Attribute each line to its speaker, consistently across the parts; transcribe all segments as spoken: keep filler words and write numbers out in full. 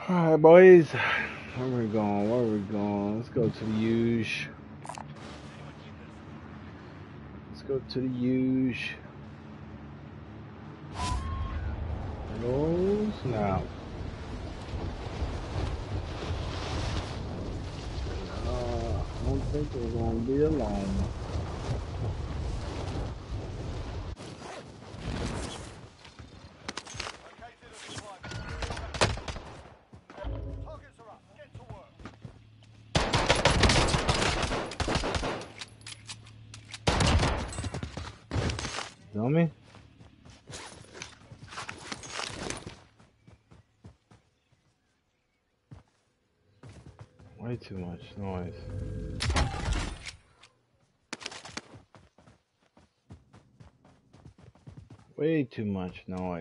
Speaker 1: Alright, boys. Where we going? Where we going? Let's go to the huge. Let's go to the huge. Oh, snap. Uh, I don't think we're going to be alone. Dummy? Way too much noise. Way too much noise.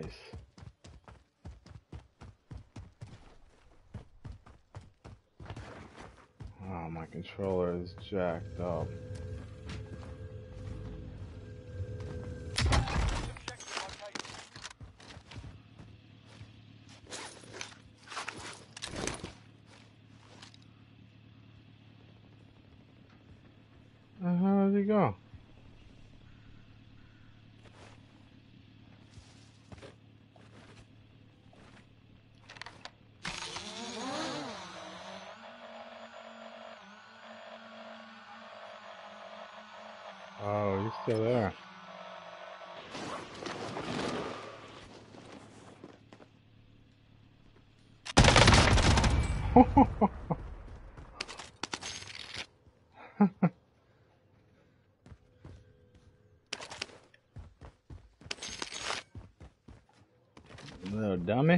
Speaker 1: Oh, my controller is jacked up. Uh, how did he go? Oh, he's still there. Little dummy.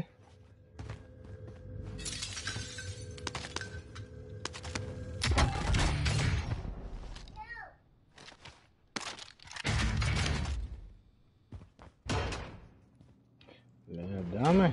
Speaker 1: Little dummy.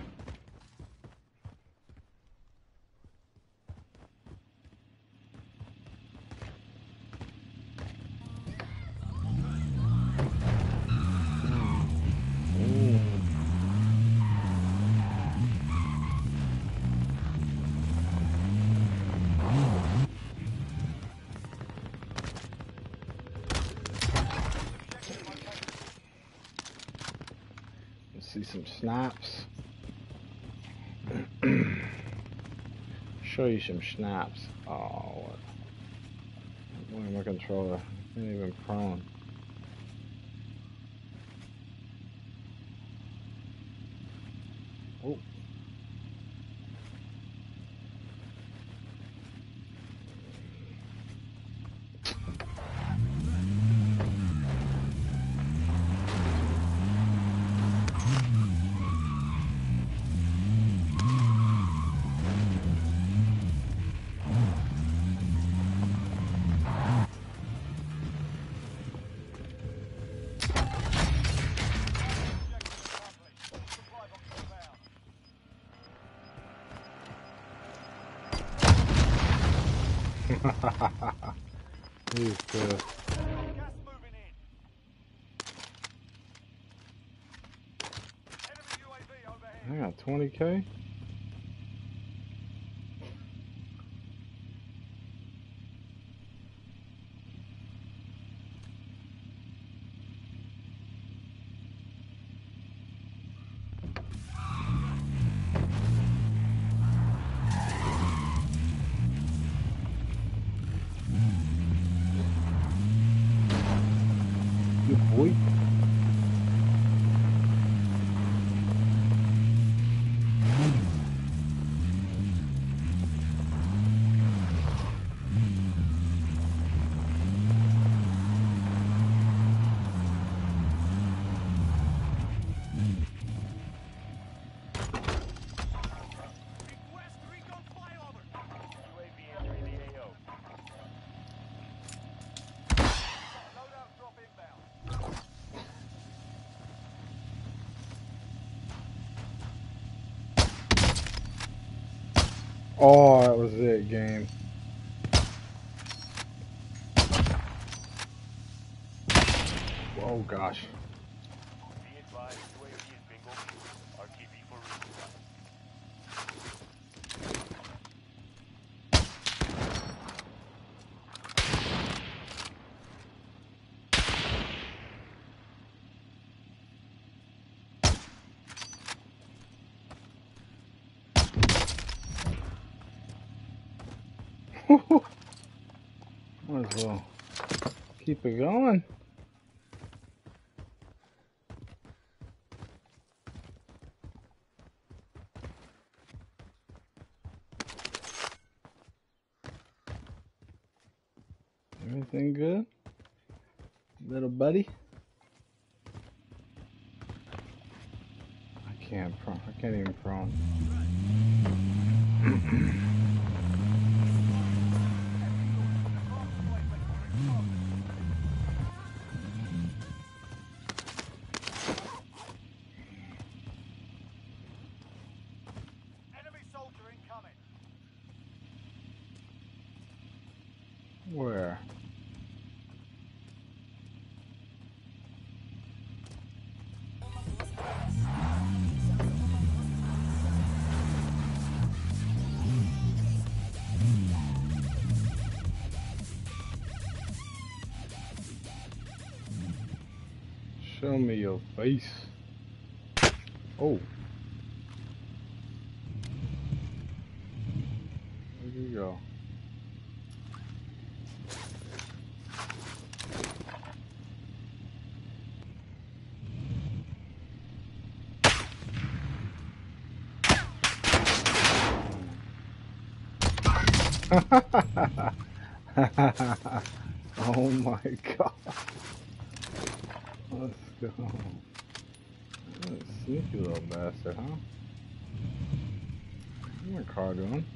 Speaker 1: See some snaps. Show you some snaps. Oh, what? My controller ain't even prone. Oh. He's good. I got twenty K. Good boy. Oh, that was it, game. Oh gosh. Might as well keep it going. Everything good? Little buddy? I can't prone. I can't even prone.
Speaker 2: Enemy soldier incoming.
Speaker 1: Where? Show me your face. Oh. Where'd you go? Oh my god. Let's go. Sneaky little bastard, huh? What's my car doing?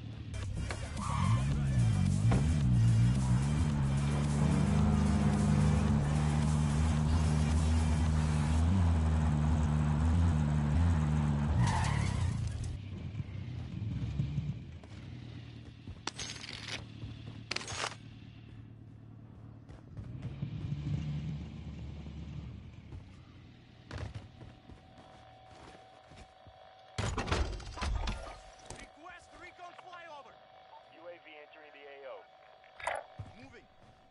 Speaker 2: Request recon flyover. U A V entering the A O. Moving.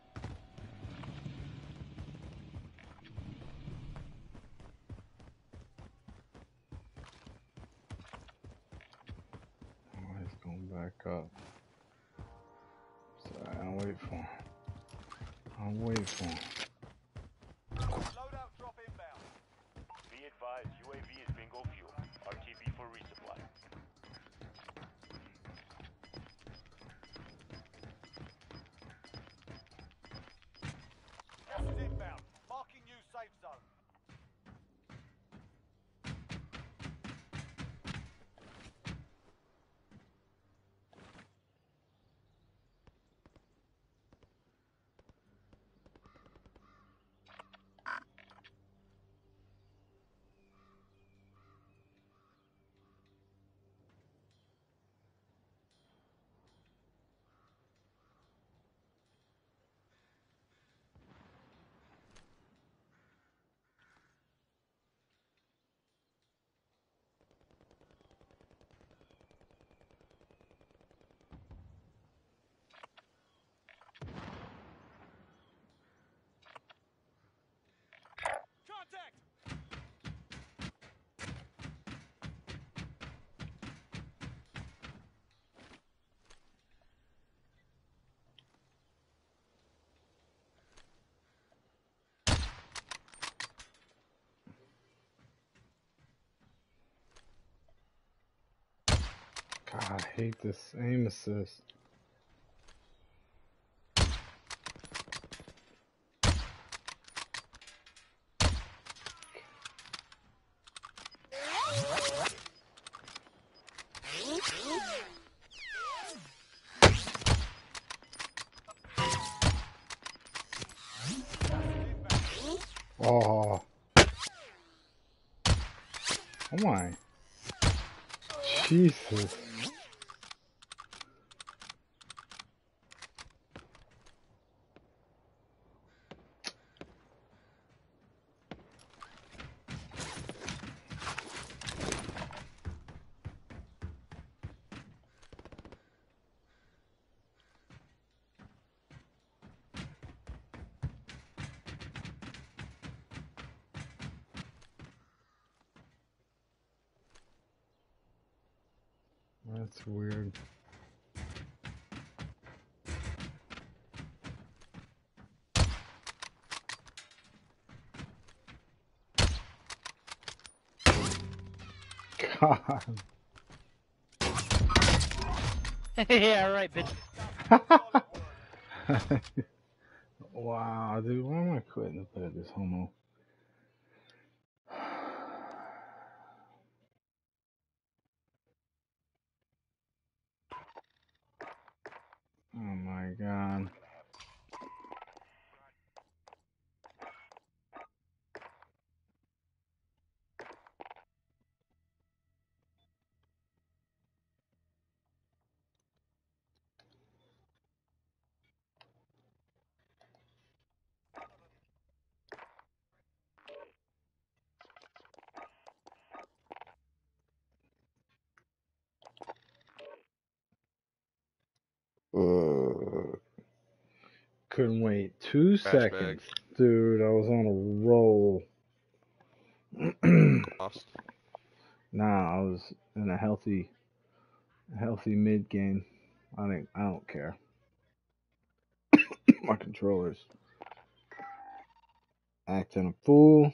Speaker 1: Oh, he's going back up. Sorry, I'll wait for him. I'll wait for him.
Speaker 2: Loadout drop inbound. Be advised, U A V is bingo fuel. R T B for resupply. Gas is inbound. Marking new safe zone. Contact!
Speaker 1: God, I hate this aim assist. Oh. Oh my. Jesus. That's weird. God.
Speaker 3: Yeah, right, bitch.
Speaker 1: Wow, dude, why am I quitting to play this homo? Oh my God. Uh, couldn't wait two
Speaker 4: Trash
Speaker 1: seconds.
Speaker 4: bag.
Speaker 1: Dude, I was on a roll.
Speaker 4: Lost.
Speaker 1: Nah, I was in a healthy, healthy mid game. I think I don't care. My controllers acting a fool.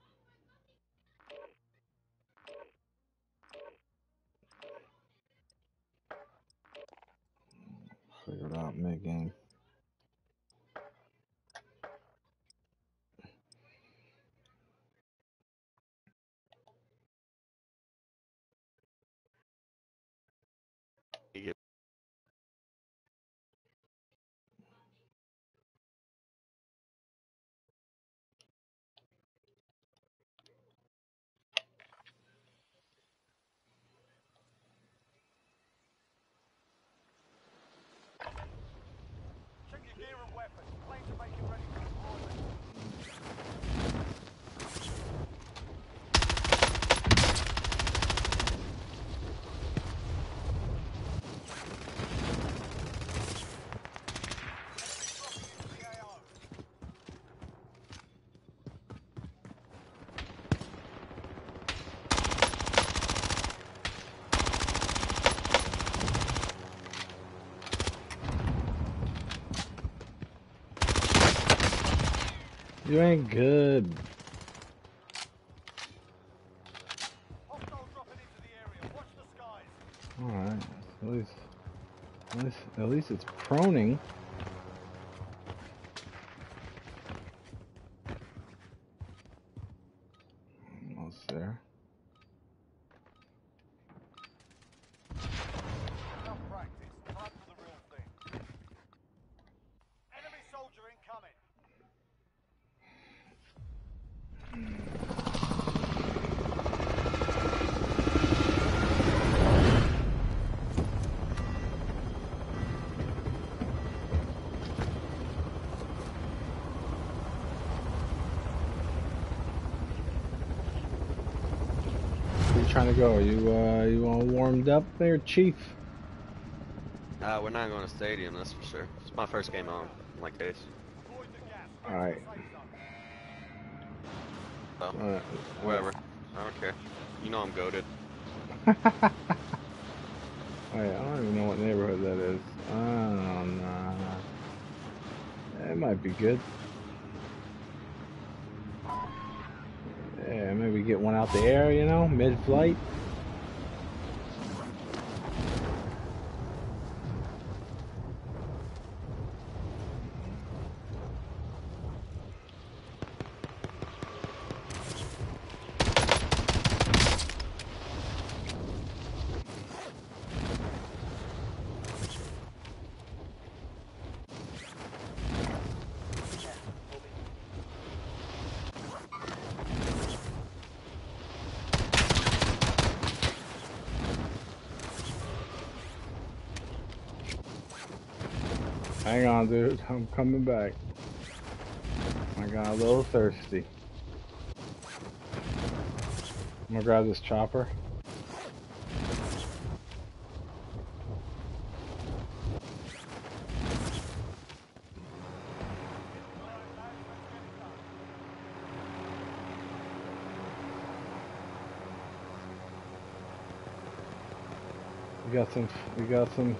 Speaker 1: Figured out mid game.
Speaker 4: You get
Speaker 2: Check your gear and weapons. Planes are making ready for deployment. Dropping into the A O.
Speaker 1: You ain't good.
Speaker 2: Hostile dropping into the area. Watch the skies.
Speaker 1: All right. At least, at least, at least it's proning. Almost there.
Speaker 2: Enough practice. Time for the real thing. Enemy soldier incoming.
Speaker 1: Where you trying to go? Are you uh, you all warmed up there, Chief?
Speaker 4: uh, we're not going to stadium, that's for sure. It's my first game on, in my case.
Speaker 2: Avoid the gas. Get
Speaker 1: All
Speaker 2: to
Speaker 1: right.
Speaker 2: the safe zone.
Speaker 4: So,
Speaker 1: Uh,
Speaker 4: whatever. I don't care. You know I'm goated.
Speaker 1: Wait, I don't even know what neighborhood that is. Oh, no. It might be good. Yeah, maybe get one out the air, you know, mid-flight. Hang on, dude. I'm coming back. I got a little thirsty. I'm gonna grab this chopper. We got some. We got some.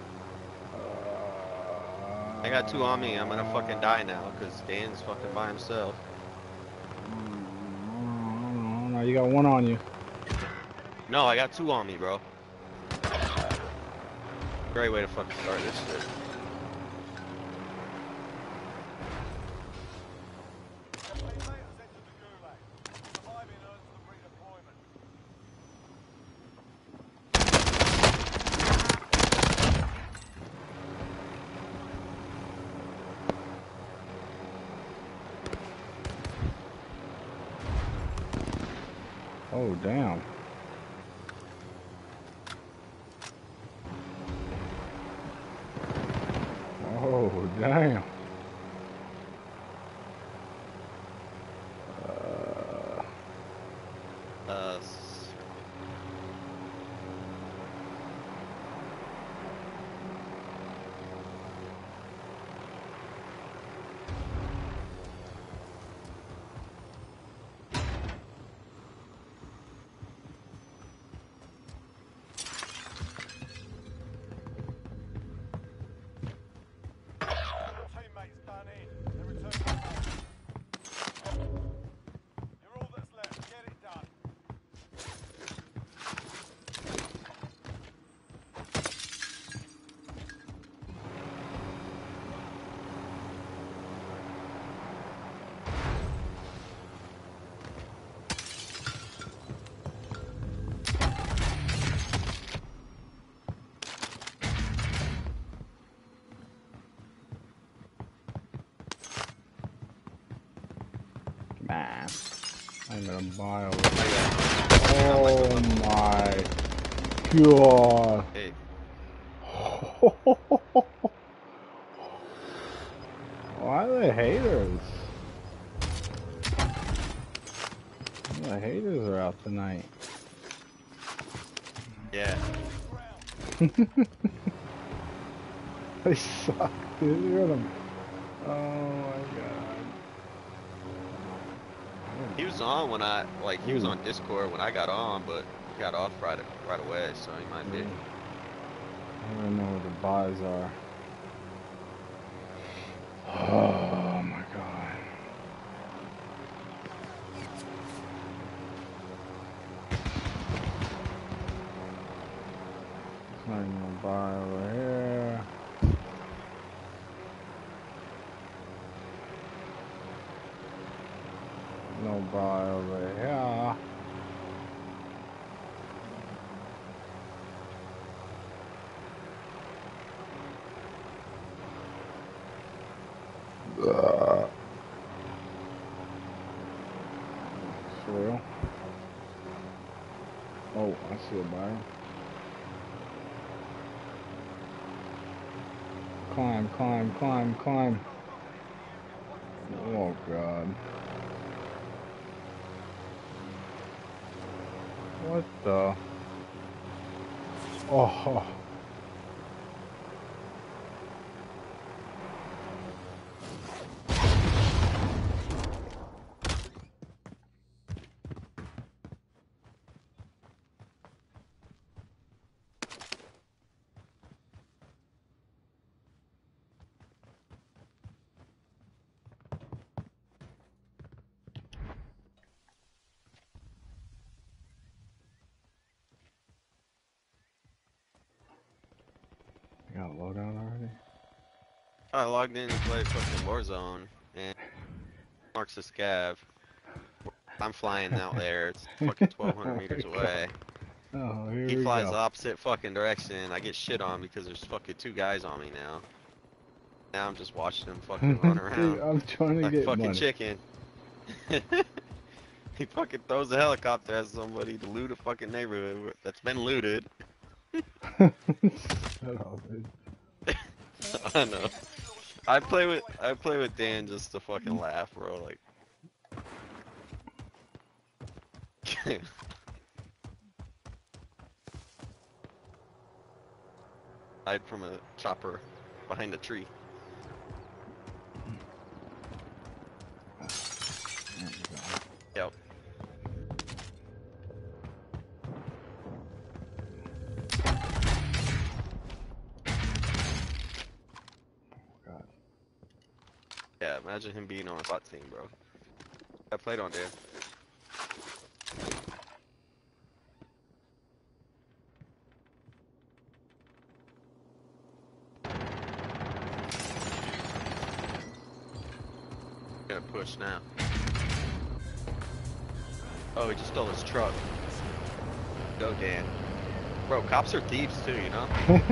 Speaker 4: I got two on me, I'm gonna fucking die now, because Dan's fucking by himself.
Speaker 1: No, you got one on you.
Speaker 2: Enemy
Speaker 4: No, I got two on me, bro. Great way to fucking start this shit.
Speaker 2: Teammate has entered the gulag. Surviving earns them redeployment.
Speaker 1: Oh, damn. Oh, damn. Uh,
Speaker 4: Uh, s-
Speaker 2: Your teammate's done in. They're returning to base. You're all that's left. Get it done.
Speaker 1: man. I'm gonna buy over.
Speaker 4: I
Speaker 1: Oh my god.
Speaker 4: Hey,
Speaker 1: Why are they haters? The haters are out tonight.
Speaker 4: yeah.
Speaker 1: They suck, dude. Look at them. Oh my god.
Speaker 4: He was on when I, like, he was on Discord when I got on, but he got off right, right away, so he might be.
Speaker 1: I don't even know where the buys are. Oh my god. Not even gonna buy over here. No buy over here. Ugh. For real? Oh, I see a buyer. Climb, climb, climb, climb. Oh god. What the? Oh. You got a loadout already?
Speaker 4: I logged in and played fucking Warzone, and marks the scav. I'm flying out there, it's fucking twelve hundred
Speaker 1: Oh
Speaker 4: meters
Speaker 1: my
Speaker 4: away.
Speaker 1: god. Oh, here
Speaker 4: He
Speaker 1: we
Speaker 4: flies
Speaker 1: go.
Speaker 4: the opposite fucking direction, I get shit on because there's fucking two guys on me now. Now I'm just watching him fucking run
Speaker 1: Dude,
Speaker 4: around
Speaker 1: I'm trying to
Speaker 4: like
Speaker 1: get
Speaker 4: fucking
Speaker 1: money.
Speaker 4: chicken. He fucking throws a helicopter at somebody to loot a fucking neighborhood that's been looted.
Speaker 1: Shut up, dude.
Speaker 4: I know. I play with I play with Dan just to fucking laugh, bro. Like, hide from a chopper behind a tree.
Speaker 1: There we go.
Speaker 4: Yep.
Speaker 1: God.
Speaker 4: Yeah, imagine him being on a bot team, bro. I played on Dan. push now. Oh, he just stole his truck. Go, Dan. Bro, cops are thieves too, you know?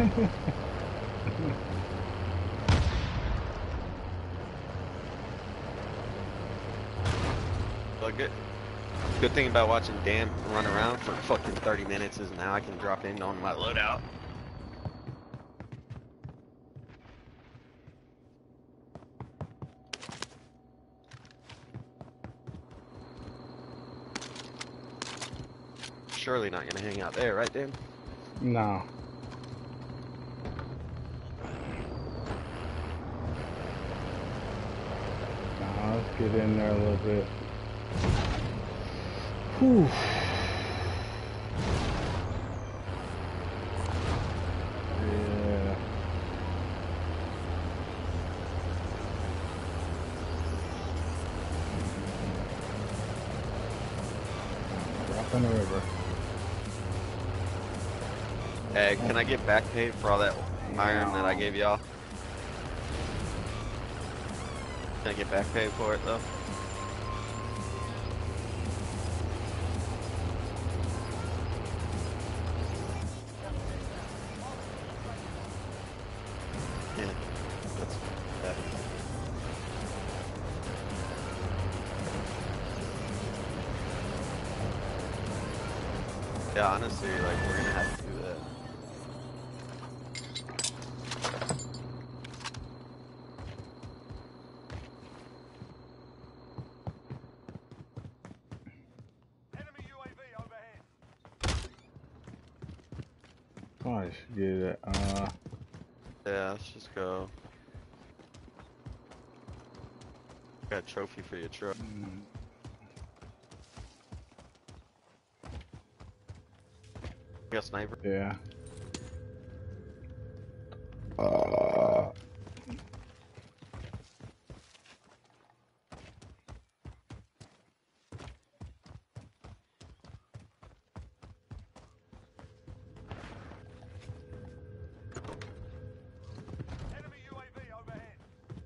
Speaker 4: But good, good thing about watching Dan run around for fucking thirty minutes is now I can drop in on my loadout. Surely not gonna hang out there, right, Dan?
Speaker 1: No. Nah, let's get in there a little bit. Whew. Yeah. Drop in the river.
Speaker 4: Hey, can I get back paid for all that iron that I gave y'all? Can I get back paid for it though? Yeah, that's that. Yeah, honestly, like we're gonna have to do that.
Speaker 2: Enemy U A V overhead.
Speaker 1: Oh, I should get it. Uh,
Speaker 4: Yeah, let's just go. Got a trophy for your truck.
Speaker 1: mm,
Speaker 4: You got a sniper?
Speaker 1: yeah. Uh,
Speaker 2: Enemy U A V overhead.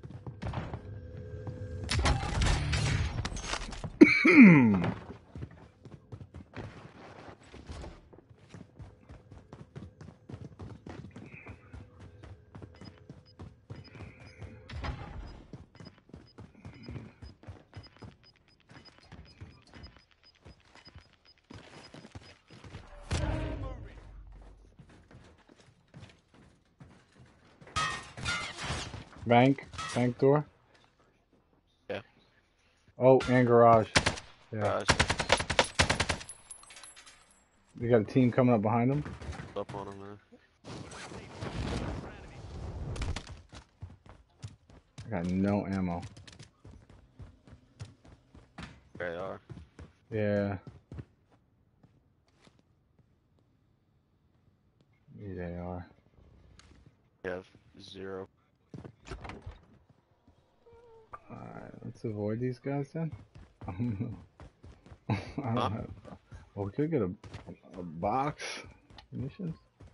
Speaker 2: Moving.
Speaker 1: bank, bank door.
Speaker 4: Yeah.
Speaker 1: Oh, and garage. Yeah.
Speaker 4: Garage.
Speaker 1: We got a team coming up behind them.
Speaker 4: Up on him, man.
Speaker 1: I got no ammo.
Speaker 4: There they are.
Speaker 1: Yeah. Here they are.
Speaker 4: You have zero.
Speaker 1: Alright, let's avoid these guys then. I don't
Speaker 4: Huh?
Speaker 1: have. Well, we could get a, a box. Munitions?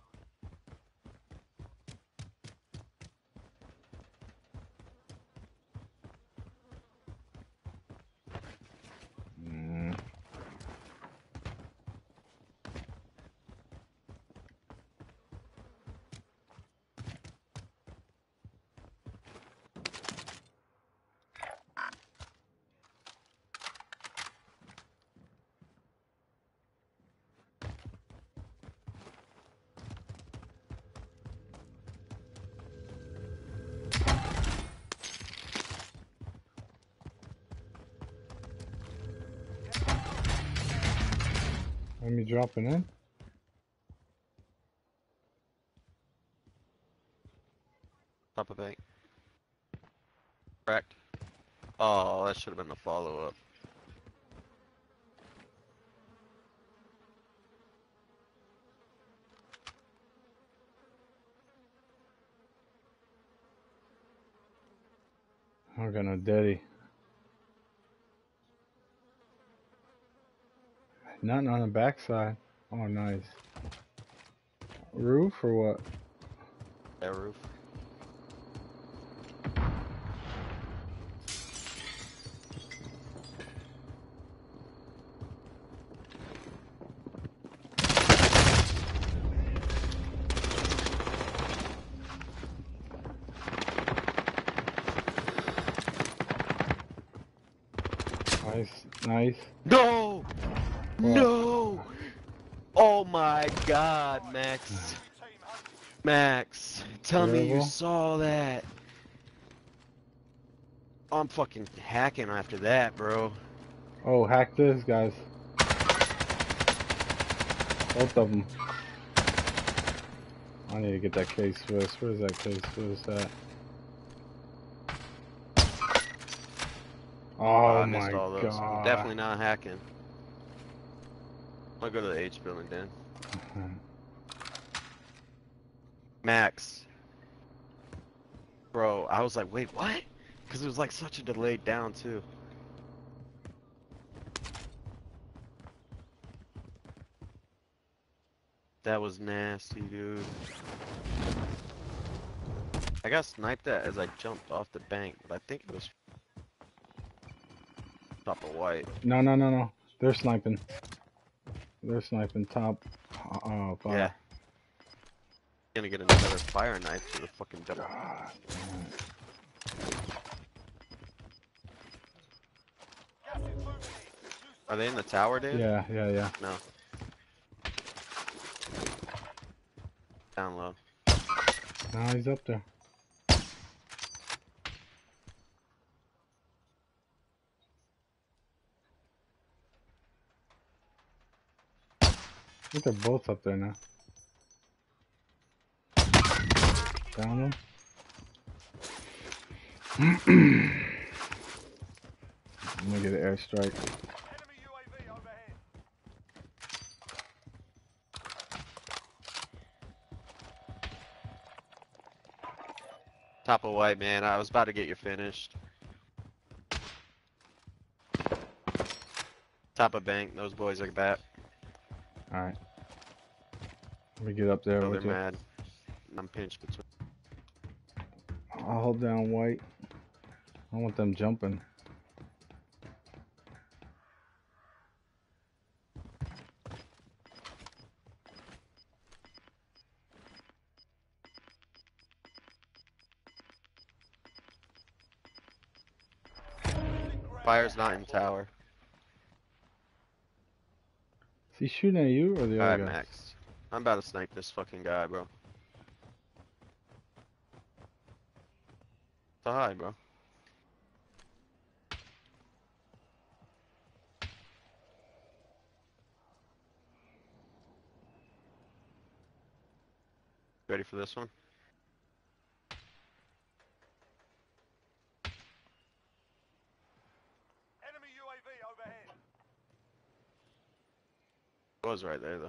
Speaker 1: Mm. Let me dropping in.
Speaker 4: Top of bank. Cracked. Oh, that should have been the follow-up.
Speaker 1: I got no daddy. Nothing on the backside. Oh, nice. Roof or what?
Speaker 4: That roof.
Speaker 1: Nice.
Speaker 4: No!
Speaker 1: What?
Speaker 4: No! Oh my god, Max. Max, tell me you
Speaker 1: Terrible.
Speaker 4: saw that. I'm fucking hacking after that, bro.
Speaker 1: Oh, hack this, guys. Both of them. I need to get that case Swiss. Where's that case Swiss at?
Speaker 4: Oh,
Speaker 1: Oh
Speaker 4: I
Speaker 1: my
Speaker 4: missed all those.
Speaker 1: god.
Speaker 4: I'm definitely not hacking. I'll go to the H building then. Max. Bro, I was like, wait, what? Because it was like such a delayed down, too. That was nasty, dude. I got sniped at as I jumped off the bank, but I think it was top of white.
Speaker 1: No, no, no, no. They're sniping. They're sniping top. Oh, fuck.
Speaker 4: Yeah. Gonna get another fire knife for the fucking double.
Speaker 1: God,
Speaker 4: Are they in the tower, dude?
Speaker 1: yeah, yeah, yeah.
Speaker 4: No. Down low.
Speaker 1: No, he's up there. I think they're both up there now. Down them. I'm gonna get an airstrike.
Speaker 2: Enemy U A V overhead.
Speaker 4: Top of white, man. I was about to get you finished. Top of bank. Those boys are back.
Speaker 1: Alright. Let me get up there
Speaker 4: Oh, they're
Speaker 1: with you.
Speaker 4: mad. I'm pinched between.
Speaker 1: I'll hold down white. I want them jumping.
Speaker 4: Fire's not in tower.
Speaker 1: Is he shooting at you or the
Speaker 4: Alright,
Speaker 1: other guy?
Speaker 4: Max. I'm about to snipe this fucking guy, bro. So hi, bro. Ready for this one?
Speaker 2: Enemy U A V overhead.
Speaker 4: It was right there, though.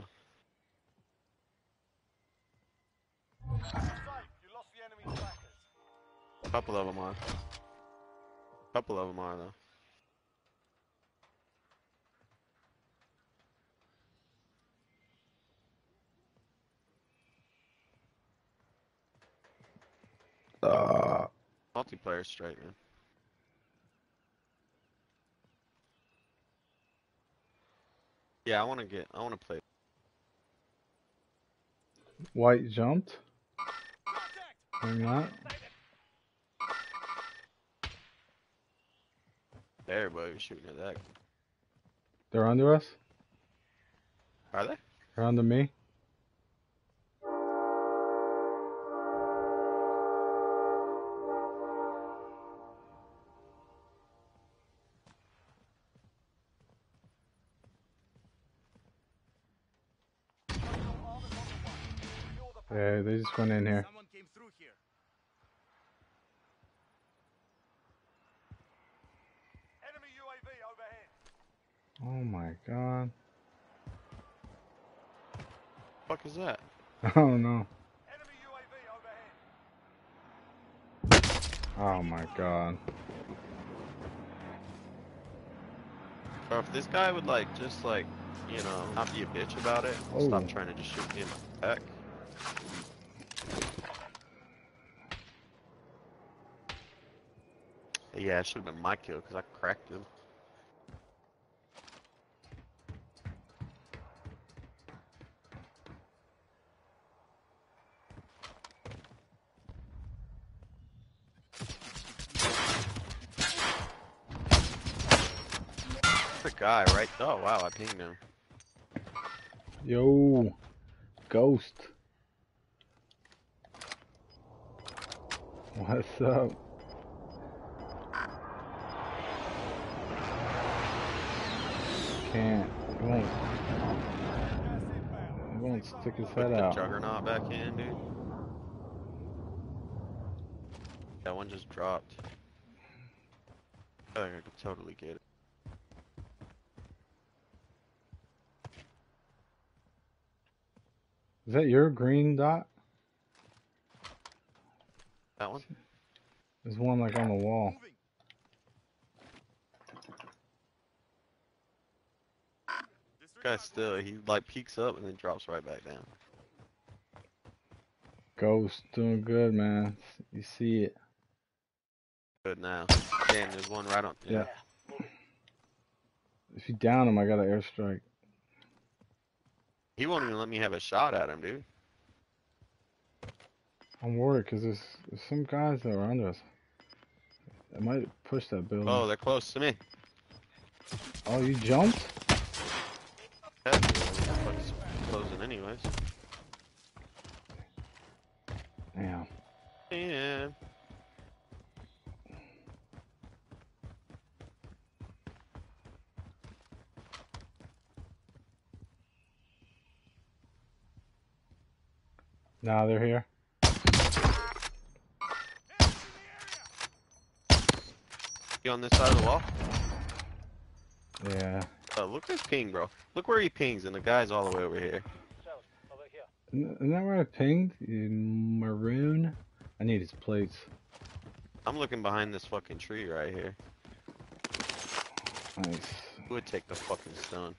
Speaker 2: Safe. You lost the enemy trackers.
Speaker 4: A couple of them are. A couple of them are, though.
Speaker 1: Uh,
Speaker 4: Multiplayer straight, man. Yeah, I want to get, I want to play.
Speaker 1: white jumped.
Speaker 2: Contact.
Speaker 1: Or not.
Speaker 4: Everybody was shooting at that.
Speaker 1: They're under us.
Speaker 4: Are they?
Speaker 1: They're under me. Yeah, they just went in here.
Speaker 2: Someone came through here. Enemy U A V overhead.
Speaker 1: Oh my god.
Speaker 4: Fuck is that?
Speaker 1: Oh no.
Speaker 2: Enemy U A V overhead.
Speaker 1: Oh my god.
Speaker 4: Bro, if this guy would like, just like, you know, not be a bitch about it,
Speaker 1: Oh.
Speaker 4: stop trying to just shoot me in my back. Yeah, it should have been my kill because I cracked him. a guy, right? Oh, wow, I pinged him.
Speaker 1: Yo, Ghost. What's up? Can't. He won't. He won't stick his
Speaker 4: Put
Speaker 1: head
Speaker 4: the
Speaker 1: out.
Speaker 4: Juggernaut back in, dude. That one just dropped. I think I could totally get it.
Speaker 1: Is that your green dot?
Speaker 4: That one?
Speaker 1: There's one like on the wall.
Speaker 4: This guy still, he like peeks up and then drops right back down.
Speaker 1: Ghost doing good, man. You see it.
Speaker 4: Good now. Damn, there's one right on.
Speaker 1: Yeah. If you down him, I got an airstrike.
Speaker 4: He won't even let me have a shot at him, dude.
Speaker 1: I'm worried because there's, there's some guys that are under us. I might push that building.
Speaker 4: Oh, they're close to me.
Speaker 1: Oh, you jumped?
Speaker 4: Yeah, it's closing anyways.
Speaker 1: Yeah.
Speaker 4: Yeah.
Speaker 1: Nah, they're here.
Speaker 4: You on this side of the wall?
Speaker 1: Yeah.
Speaker 4: Oh, look at this ping, bro. Look where he pings, and the guy's all the way over here.
Speaker 1: Isn't isn't that where I pinged? In maroon? I need his plates.
Speaker 4: I'm looking behind this fucking tree right here.
Speaker 1: Nice.
Speaker 4: Who would take the fucking stone?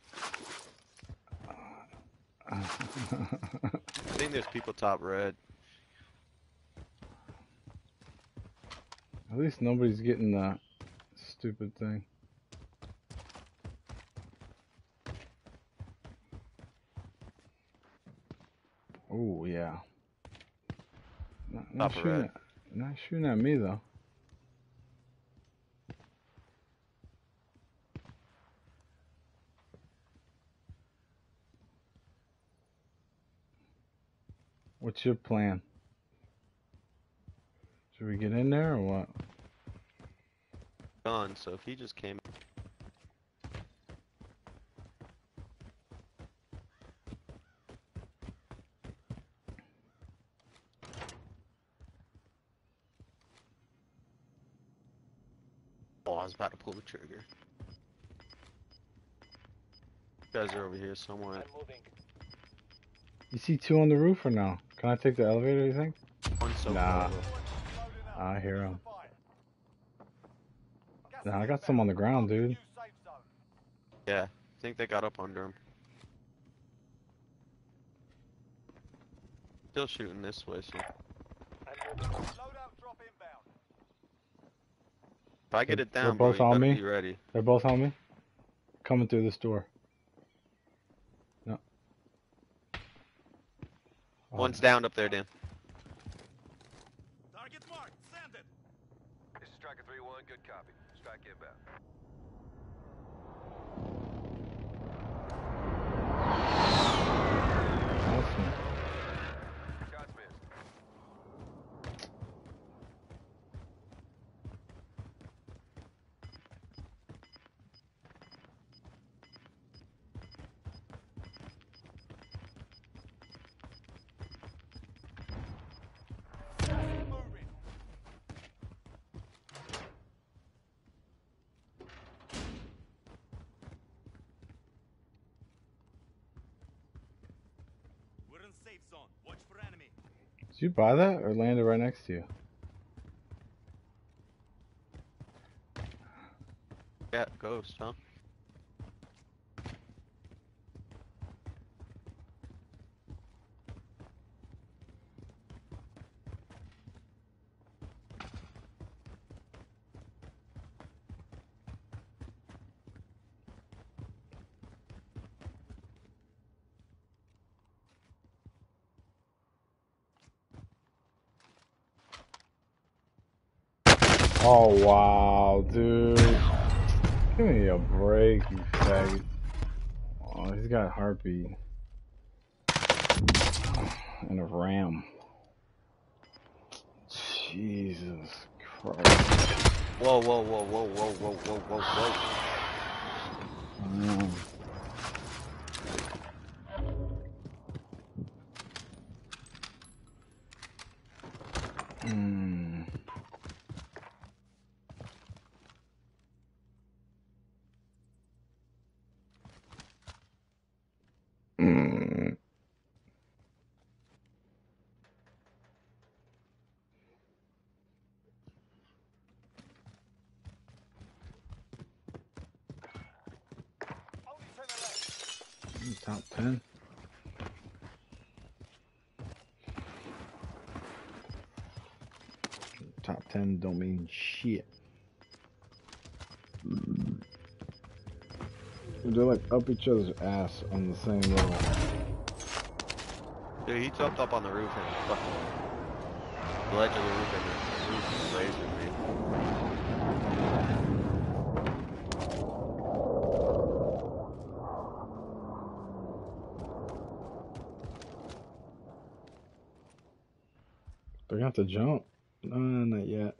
Speaker 4: I think there's people top red.
Speaker 1: At least nobody's getting that stupid thing. Oh yeah. Not, not
Speaker 4: Top
Speaker 1: shooting
Speaker 4: red.
Speaker 1: at, not shooting at me though. What's your plan? Should we get in there or what?
Speaker 4: Gone, so if he just came. Oh, I was about to pull the trigger. You guys are over here somewhere.
Speaker 1: You see two on the roof or no? Can I take the elevator, you think?
Speaker 4: One so
Speaker 1: Nah.
Speaker 4: close.
Speaker 1: I hear him. Nah, I got some on the ground, dude.
Speaker 4: Yeah, I think they got up under him. Still shooting this way, so. If I get it
Speaker 1: They're
Speaker 4: down, bro,
Speaker 1: both
Speaker 4: you
Speaker 1: on
Speaker 4: better
Speaker 1: me?
Speaker 4: be ready.
Speaker 1: They're both on me? Coming through this door. No. Oh,
Speaker 4: One's down up there, Dan.
Speaker 2: Target marked. Send it. This is Striker three one. Good copy. Strike inbound.
Speaker 1: awesome.
Speaker 2: Shots missed. Moving. We're in safe zone. Watch for enemy.
Speaker 1: Did you buy that or landed right next to you?
Speaker 4: Yeah, ghost, huh?
Speaker 1: Oh wow, dude. Give me a break, you bag. Oh, he's got a heartbeat. And a ram. Jesus Christ.
Speaker 4: Whoa, whoa, whoa, whoa, whoa, whoa, whoa, whoa, whoa.
Speaker 1: Um, mm. Mm.
Speaker 2: Only to the left.
Speaker 1: Top ten. Top ten don't mean shit. They're like up each other's ass on the same level.
Speaker 4: Dude, he jumped up on the roof and fucking the ledge of the roof and the roof raised with me.
Speaker 1: They're gonna have to jump. No, not yet.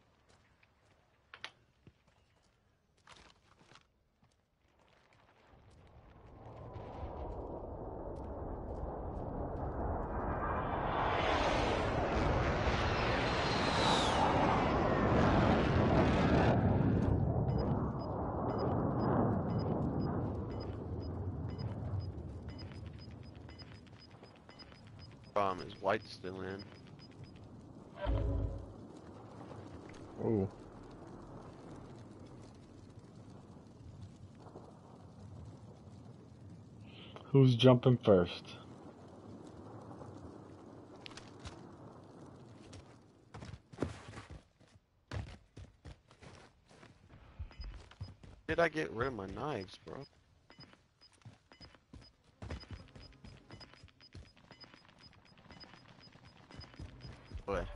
Speaker 4: Problem is, White's still in.
Speaker 1: Oh. Who's jumping first?
Speaker 4: Did I get rid of my knives, bro? Boy.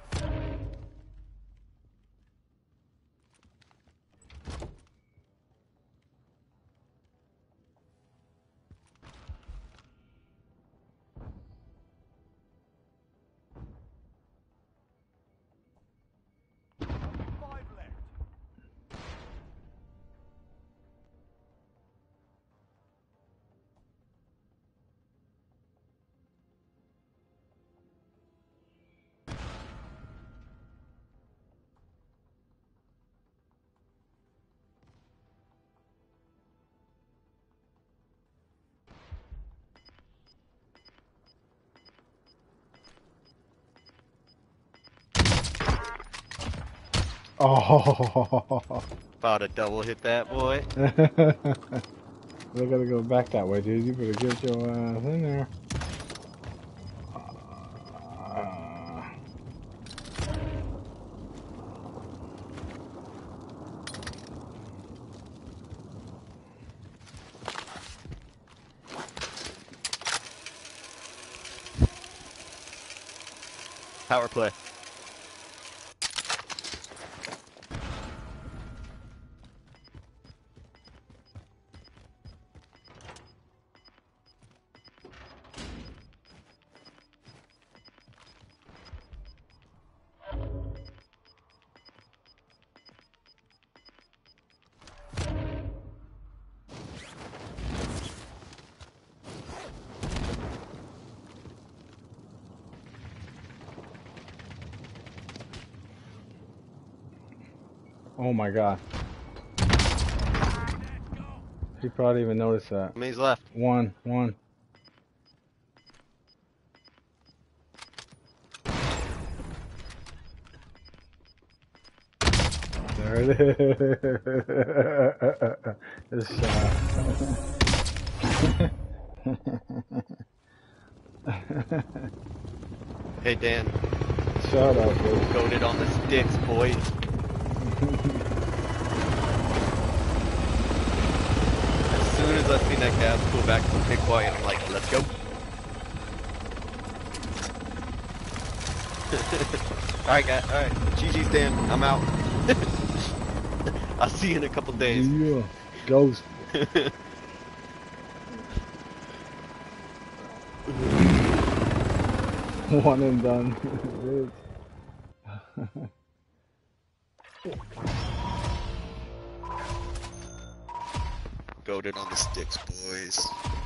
Speaker 2: Five left.
Speaker 1: Oh.
Speaker 4: About to double hit that boy.
Speaker 1: They gotta go back that way, dude. You better get your ass in there. Uh,
Speaker 4: Power play.
Speaker 1: oh my god. He probably even noticed that.
Speaker 4: How many's left?
Speaker 1: One, one. There it is. It's shot.
Speaker 4: Hey Dan,
Speaker 1: Shout out, dude.
Speaker 4: coated on the sticks, boy. As soon as I seen that gas pull back from Big White, I'm like, let's go. Alright, guys. Alright. G G's Dan. I'm out. I'll see you in a couple days.
Speaker 1: Yeah. Ghost. One and done. It is.
Speaker 4: Goated on the sticks, boys.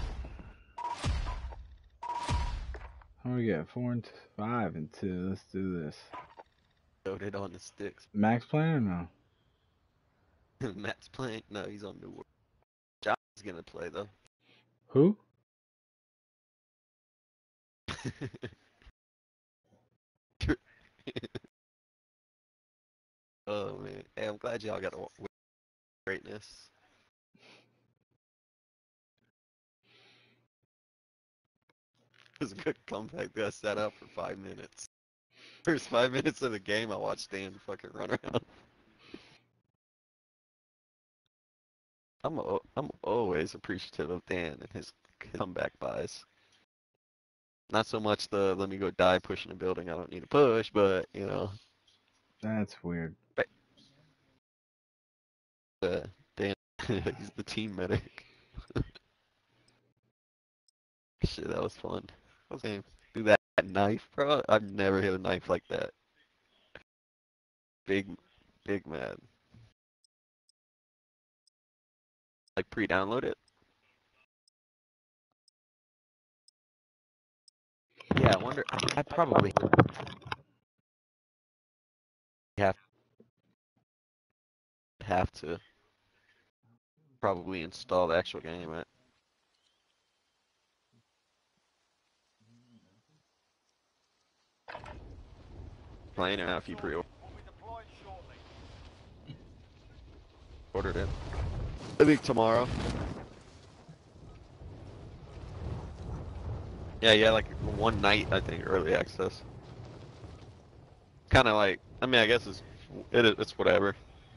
Speaker 1: How do we get four and t- five and two? Let's do this.
Speaker 4: Goated on the sticks.
Speaker 1: Max playing or no?
Speaker 4: Matt's playing. No, he's on New World. John's gonna play though.
Speaker 1: Who?
Speaker 4: Oh man, hey, I'm glad y'all got a greatness. It was a good comeback that I sat out for five minutes. First five minutes of the game, I watched Dan fucking run around. I'm a, I'm always appreciative of Dan and his comeback buys. Not so much the let me go die pushing a building I don't need to push, but you know.
Speaker 1: That's weird.
Speaker 4: Uh, Dan, he's the team medic. Shit, that was fun. I was gonna do that knife, bro. I've never hit a knife like that. Big, big mad. Like pre-download it. Yeah, I wonder. I probably have have to probably install the actual game, right? Playing it now if you pre-ordered
Speaker 2: Will be deployed shortly.
Speaker 4: it. I think tomorrow. Yeah, yeah, like one night I think early access. Kind of like, I mean, I guess it's it, it's whatever.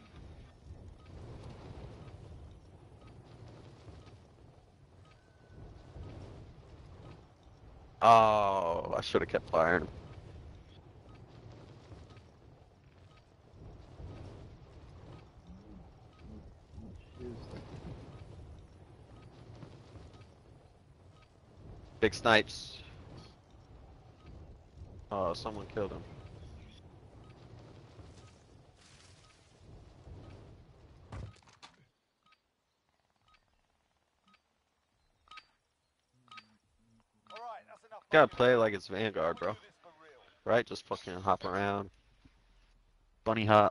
Speaker 4: Oh, I should have kept firing. Big snipes. Oh, someone killed him.
Speaker 2: All right, that's enough.
Speaker 4: Gotta play like it's Vanguard, bro.
Speaker 2: Do this for real.
Speaker 4: Right? Just fucking hop around. Bunny hop.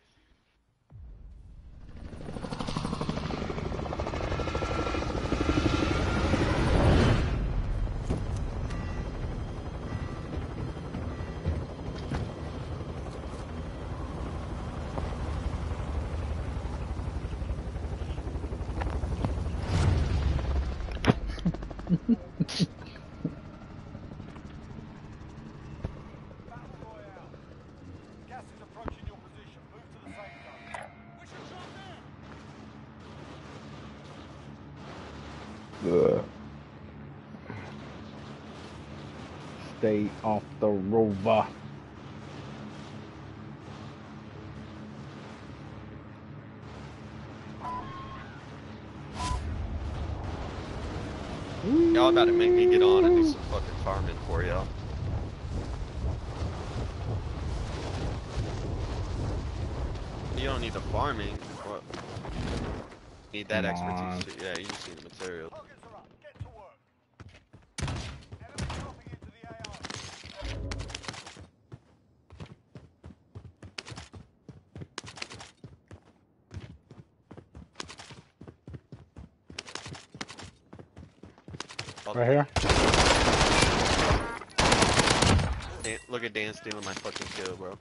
Speaker 2: Battle Royale. Gas is approaching your position. Move to the safe zone. We should drop
Speaker 1: Ugh.
Speaker 2: now.
Speaker 1: Stay off the rover.
Speaker 4: Y'all about to make me get on and do some fucking farming for y'all. You don't need the farming. What? Need that
Speaker 1: Come on.
Speaker 4: expertise. Too. Yeah, you just need the material.
Speaker 2: Targets are up. Get to work. Enemy dropping into the A R.
Speaker 1: Right here.
Speaker 4: Dan, look at Dan stealing my fucking kill, bro.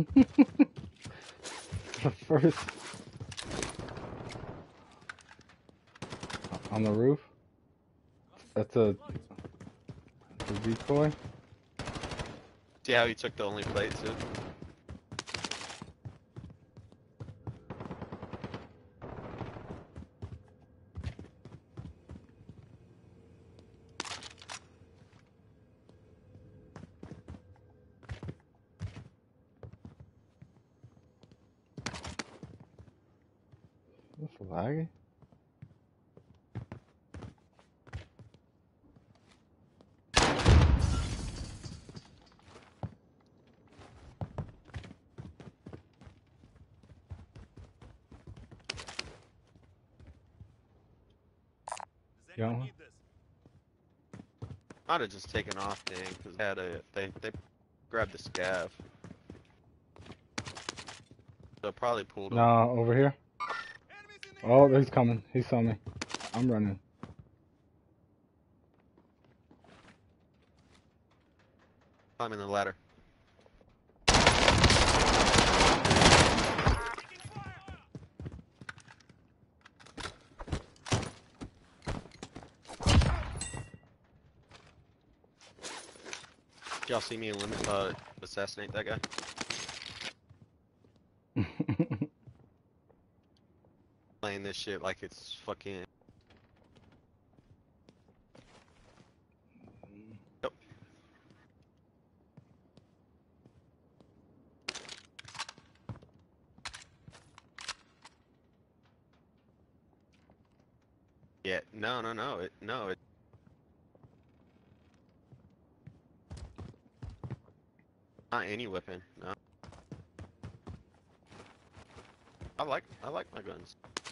Speaker 1: The first. On the roof. That's a, a decoy.
Speaker 4: See how he took the only plate too?
Speaker 1: That's laggy. Yo,
Speaker 4: Might have just taken off, dang, because they had a they they grabbed the scav. So probably pulled him.
Speaker 1: nah, over here. Oh, he's coming. He saw me. I'm running.
Speaker 4: Climbing the ladder. Y'all see me limit, uh, assassinate that guy? Playing this shit like it's fucking. Yep. Yeah, no, no, no, it, no, it. Not any weapon, no. I like, I like my guns.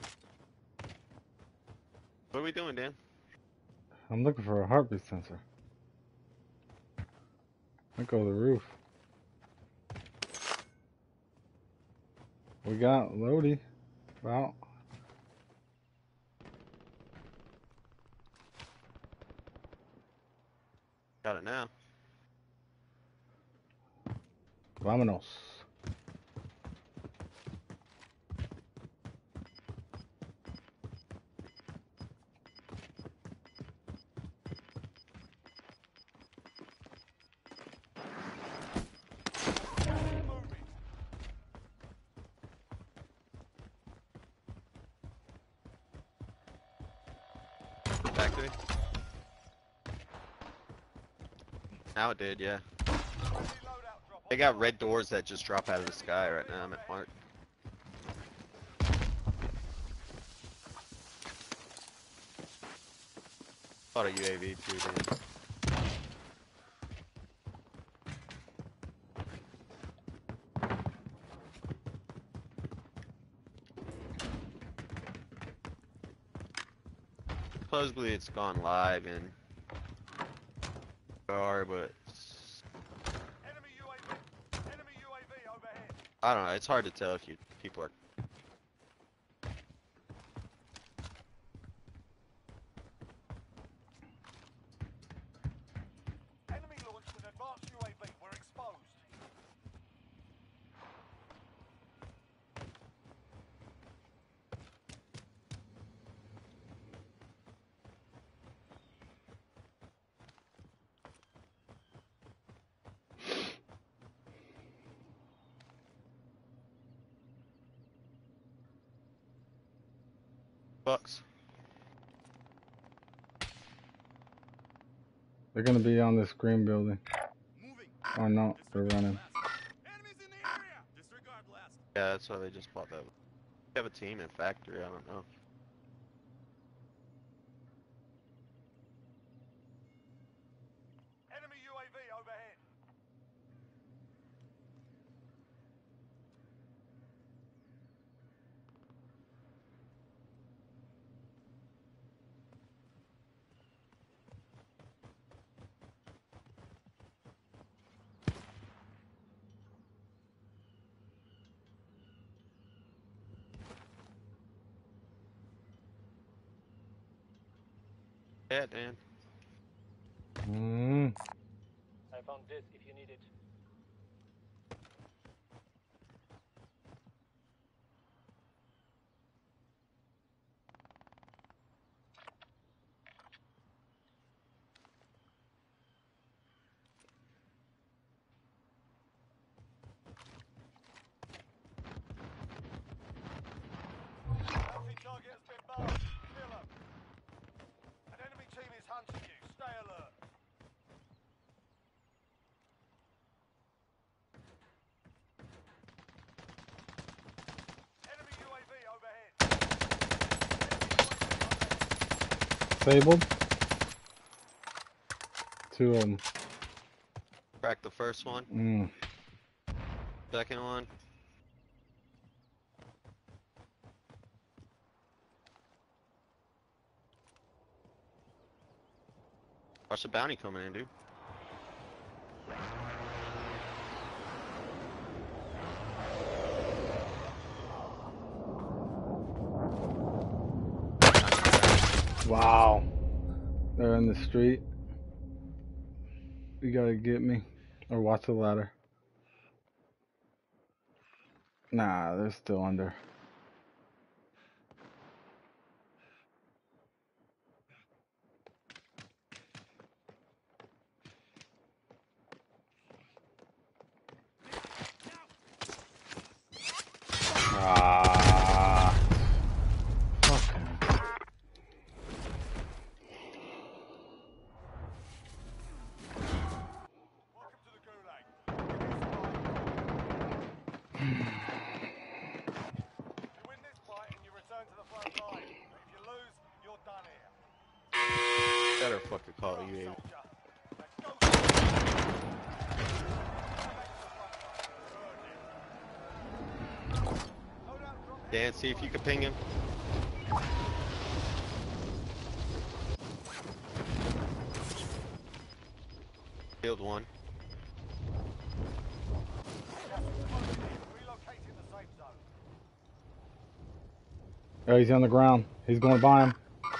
Speaker 4: What are we doing, Dan?
Speaker 1: I'm looking for a heartbeat sensor. I go to the roof. We got Lodi. Well,
Speaker 4: Got it now.
Speaker 1: vámonos.
Speaker 4: Back to me. Now it did, yeah. They got red doors that just drop out of the sky right now. I'm at Mark. Thought a U A V too, Dan. Supposedly it's gone live in R, but
Speaker 2: Enemy U A V. Enemy U A V overhead.
Speaker 4: I don't know. It's hard to tell if you people are.
Speaker 2: Enemy launched an advanced U A V. We're exposed.
Speaker 4: Bucks.
Speaker 1: They're gonna be on this green building. Or no, they're running.
Speaker 2: Enemies in the area. Disregard blast.
Speaker 4: Yeah, that's why they just bought that. They have a team in factory. I don't know.
Speaker 2: Enemy U A V overhead.
Speaker 4: Yeah, Dan.
Speaker 1: Mm.
Speaker 5: I found this if you need it.
Speaker 2: Healthy target has been marked. Kill 'em. An enemy team is hunting you. Stay alert. Enemy U A V overhead. Enemy U A V overhead.
Speaker 1: Disabled. Two of them.
Speaker 4: Crack the first one.
Speaker 1: Mm.
Speaker 4: Second one. Watch the bounty coming in, dude.
Speaker 1: Wow. They're in the street. You gotta get me. Or watch the ladder. Nah, they're still under. Ah. Okay.
Speaker 2: Welcome to the Gulag. You win this fight and you return to the front line. But if you lose, you're done here.
Speaker 4: Better fucking call you, Abe.
Speaker 2: Soldier.
Speaker 4: Dan, see if you can ping him. Killed one.
Speaker 2: Relocating the safe zone.
Speaker 1: Oh, he's on the ground. He's going by him.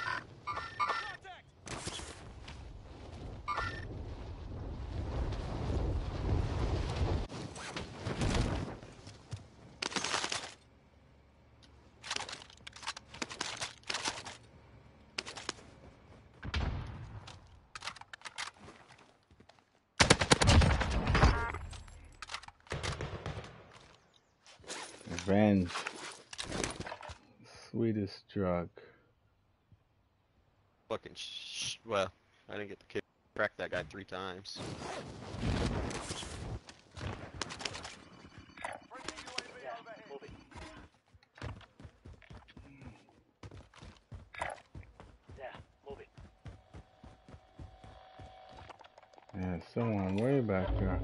Speaker 1: Revenge. Sweetest drug.
Speaker 4: Fucking sh. Well, I didn't get the kick. Cracked that guy three times.
Speaker 1: Yeah, someone way back there.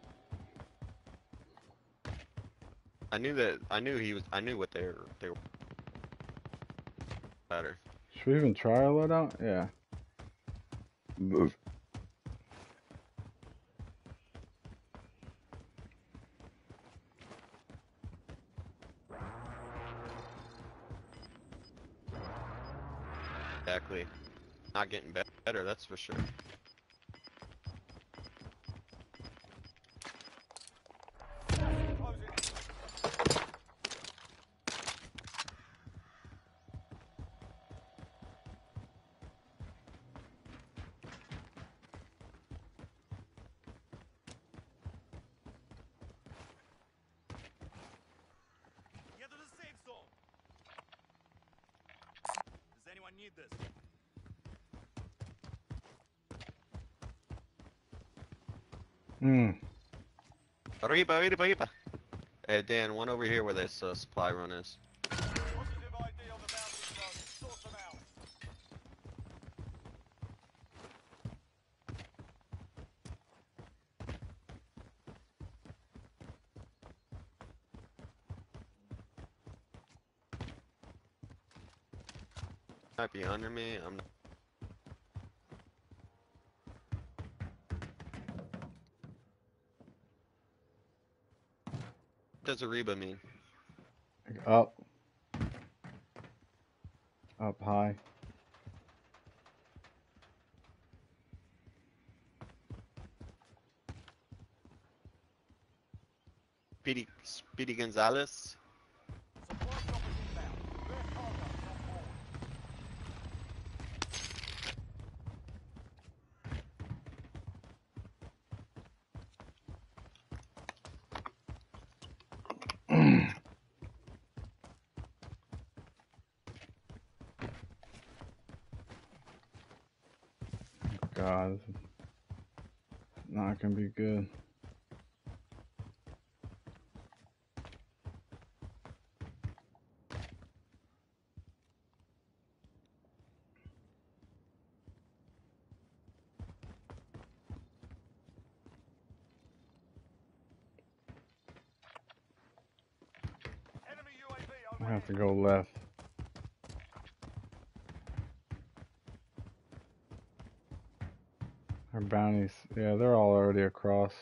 Speaker 4: I knew that. I knew he was. I knew what they were. They were better.
Speaker 1: Should we even try a loadout? Yeah. Move.
Speaker 4: Exactly. Not getting be- better. That's for sure.
Speaker 2: Get to the safe zone. Does anyone need this?
Speaker 1: Hmm.
Speaker 4: Arriba, arriba, arriba. Hey Dan, one over here where this uh, supply run is.
Speaker 2: Positive I D on the boundary zone. Sort them out.
Speaker 4: Might be under me. I'm. Not... What does Ariba mean?
Speaker 1: Up. Up high.
Speaker 4: Speedy, Speedy Gonzalez.
Speaker 2: Supply drop is inbound. Rare cargo is on board.
Speaker 1: God, this is not gonna be good.
Speaker 2: Enemy U A V
Speaker 1: I have
Speaker 2: overhead.
Speaker 1: to go left. Our bounties, yeah, they're all already across.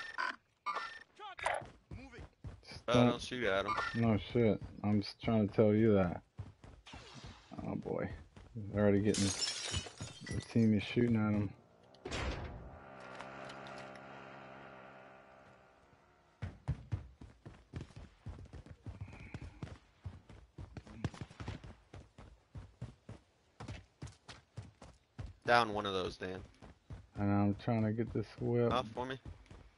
Speaker 1: Just
Speaker 4: Uh,
Speaker 1: don't,
Speaker 4: don't shoot at him.
Speaker 1: no shit. I'm just trying to tell you that. Oh boy, they're already getting. The team is shooting at them.
Speaker 4: Down one of those, Dan.
Speaker 1: And I'm trying to get this whip.
Speaker 4: Off for me.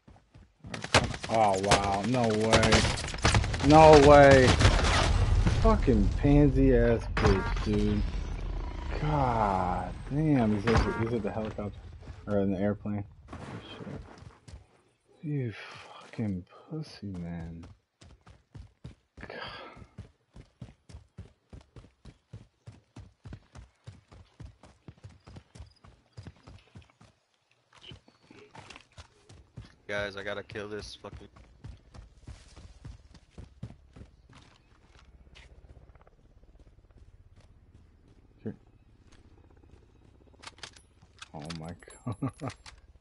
Speaker 1: Oh wow, no way. No way. Fucking pansy ass bitch, dude. God damn, he's at the, he's at the helicopter. Or in the airplane. Oh, shit. You fucking pussy, man. God.
Speaker 4: Guys, I gotta kill this fucking.
Speaker 1: Oh my god.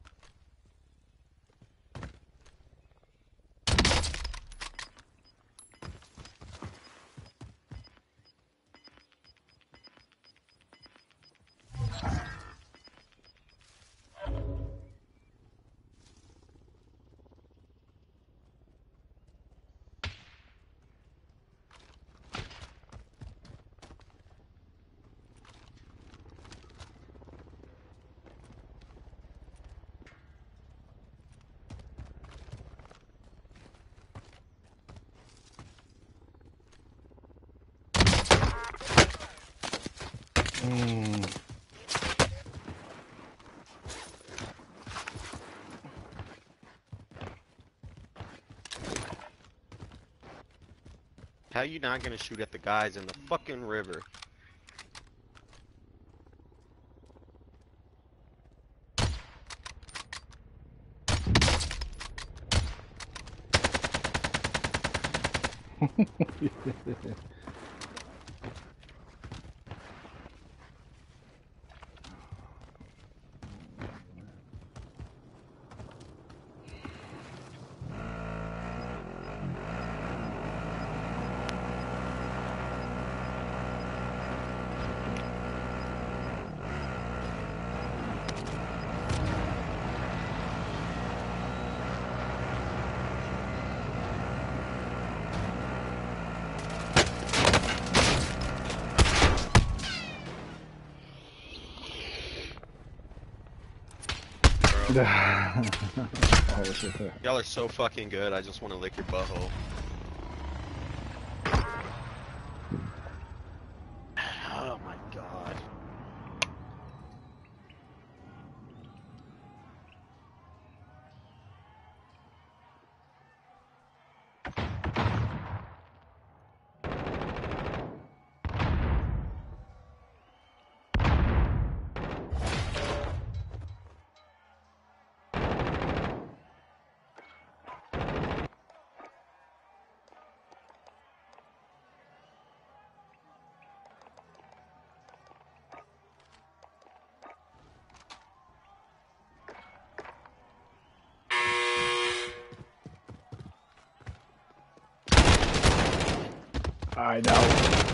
Speaker 1: Mm.
Speaker 4: How you not gonna shoot at the guys in the fucking river? Oh, shit. Y'all are so fucking good. I just want to lick your butthole. Oh my god.
Speaker 1: I know.